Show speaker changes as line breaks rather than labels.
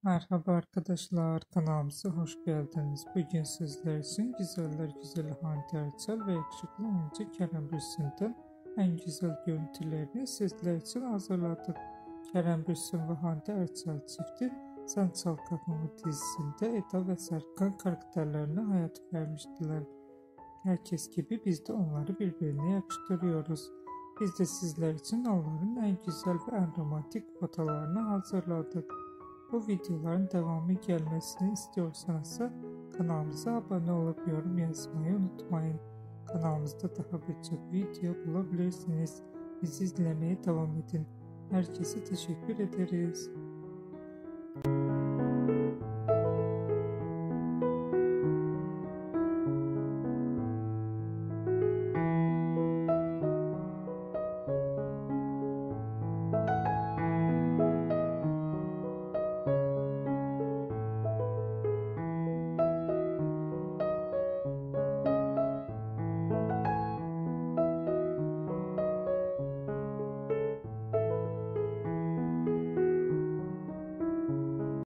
Merhaba arkadaşlar, kanalımıza hoş geldiniz. Bugün sizler için Güzeller Güzeli Hande Erçel ve yakışıklı oyuncu Kerem Bürsin'den en güzel görüntülerini sizler için hazırladık. Kerem Bürsin ve Hande Erçel çifti Sen Çal Kapımı dizisinde Eda ve Serkan karakterlerine hayat vermiştiler. Herkes gibi biz de onları birbirine yakıştırıyoruz. Biz de sizler için onların en güzel ve en romantik fotolarını hazırladık. Bu videoların devamı gelmesini istiyorsanız kanalımıza abone olup yorum yazmayı unutmayın. Kanalımızda daha birçok video bulabilirsiniz. Bizi izlemeye devam edin. Herkese teşekkür ederiz.